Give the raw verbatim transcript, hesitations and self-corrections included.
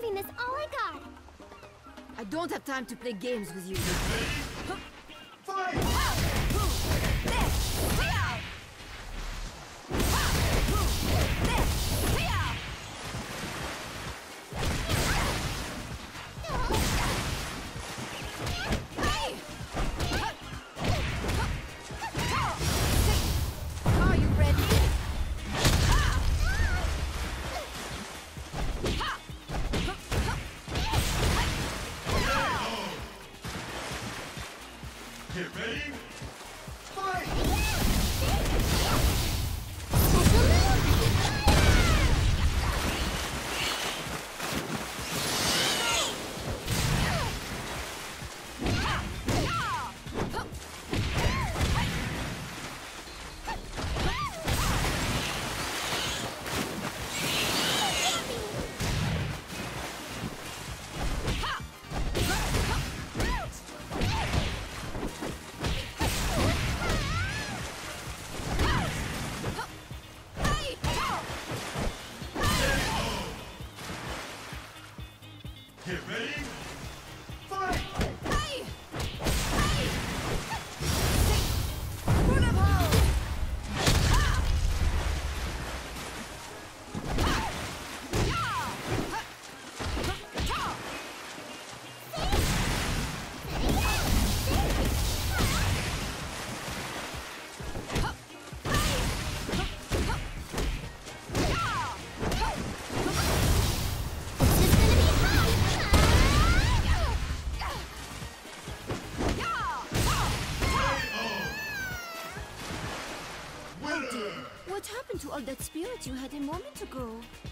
giving this all I got. I don't have time to play games with you. Fight! Are you ready? Get ready! Fight! Get ready! Fight! What happened to all that spirit you had a moment ago?